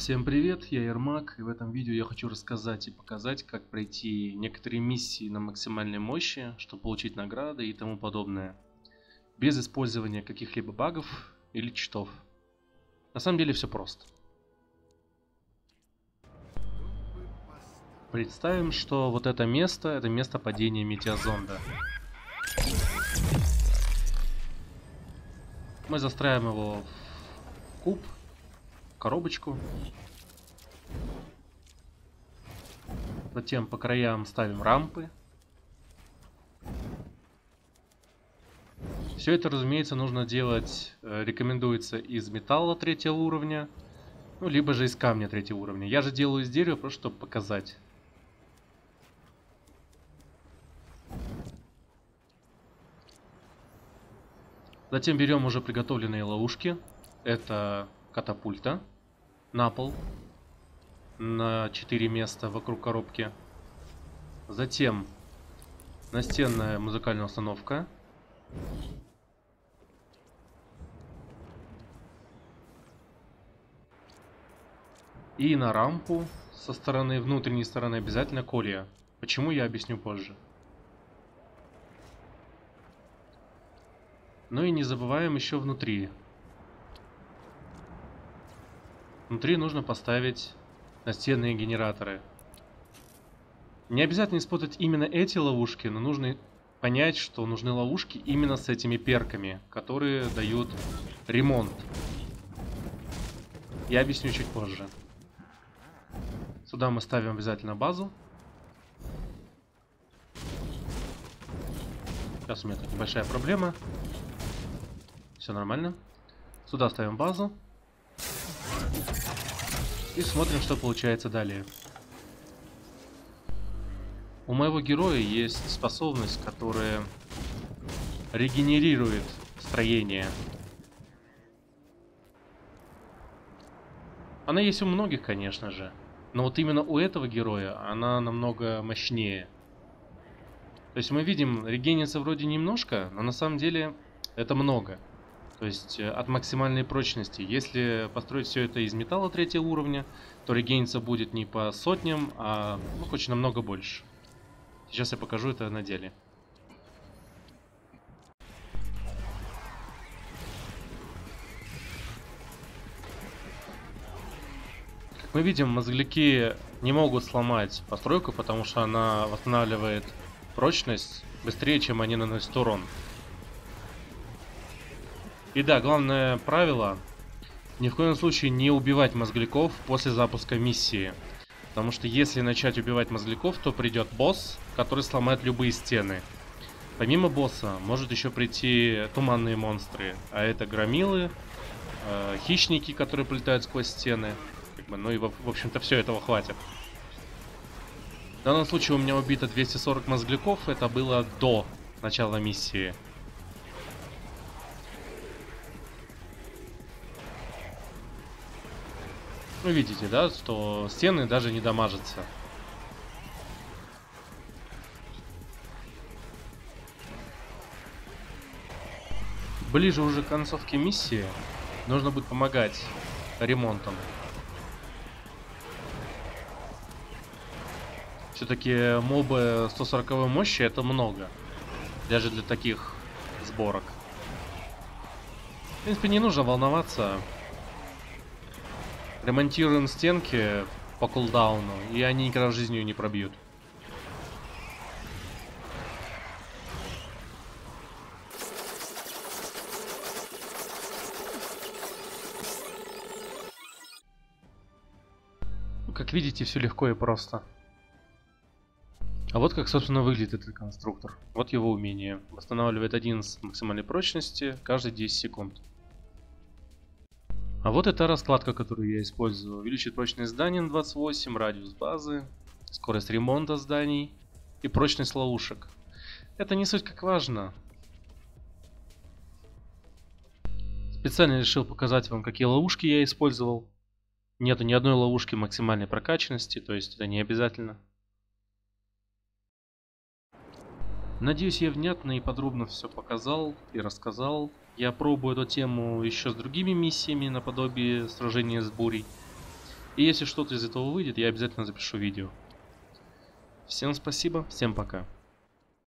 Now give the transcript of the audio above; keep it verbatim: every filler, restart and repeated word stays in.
Всем привет, я Ермак, и в этом видео я хочу рассказать и показать, как пройти некоторые миссии на максимальной мощи, чтобы получить награды и тому подобное, без использования каких-либо багов или читов. На самом деле все просто. Представим, что вот это место, это место падения метеозонда. Мы застраиваем его в куб, коробочку. Затем по краям ставим рампы. Все это, разумеется, нужно делать, рекомендуется из металла третьего уровня, ну, либо же из камня третьего уровня. Я же делаю из дерева, просто чтобы показать. Затем берем уже приготовленные ловушки. Это катапульта на пол на четыре места вокруг коробки. Затем настенная музыкальная установка. И на рампу со стороны, внутренней стороны обязательно колья. Почему, я объясню позже. Ну и не забываем еще внутри. Внутри нужно поставить настенные генераторы. Не обязательно использовать именно эти ловушки, но нужно понять, что нужны ловушки именно с этими перками, которые дают ремонт. Я объясню чуть позже. Сюда мы ставим обязательно базу. Сейчас у меня тут небольшая проблема. Все нормально. Сюда ставим базу. И смотрим, что получается далее. У моего героя есть способность, которая регенерирует строение. Она есть у многих, конечно же. Но вот именно у этого героя она намного мощнее. То есть мы видим, регенится вроде немножко, но на самом деле это много. То есть от максимальной прочности. Если построить все это из металла третьего уровня, то регениться будет не по сотням, а ну, хоть намного больше. Сейчас я покажу это на деле. Как мы видим, мозгляки не могут сломать постройку, потому что она восстанавливает прочность быстрее, чем они наносят урон. И да, главное правило: ни в коем случае не убивать мозгляков после запуска миссии. Потому что если начать убивать мозгляков, то придет босс, который сломает любые стены. Помимо босса может еще прийти туманные монстры. А это громилы, э, хищники, которые прилетают сквозь стены. Как бы, ну и в, в общем-то все, этого хватит. В данном случае у меня убито двести сорок мозгляков. Это было до начала миссии. Вы видите, да, что стены даже не дамажатся. Ближе уже к концовке миссии нужно будет помогать ремонтом. Все-таки мобы сто сороковой мощи это много. Даже для таких сборок. В принципе, не нужно волноваться. Ремонтируем стенки по кулдауну, и они никогда в жизни ее не пробьют. Ну, как видите, все легко и просто. А вот как, собственно, выглядит этот конструктор. Вот его умение. Восстанавливает одиннадцать максимальной прочности каждые десять секунд. А вот эта раскладка, которую я использую. Увеличит прочность зданий на двадцать восемь, радиус базы, скорость ремонта зданий и прочность ловушек. Это не суть как важно. Специально решил показать вам, какие ловушки я использовал. Нету ни одной ловушки максимальной прокачанности, то есть это не обязательно. Надеюсь, я внятно и подробно все показал и рассказал. Я пробую эту тему еще с другими миссиями, наподобие сражения с бурей. И если что-то из этого выйдет, я обязательно запишу видео. Всем спасибо, всем пока.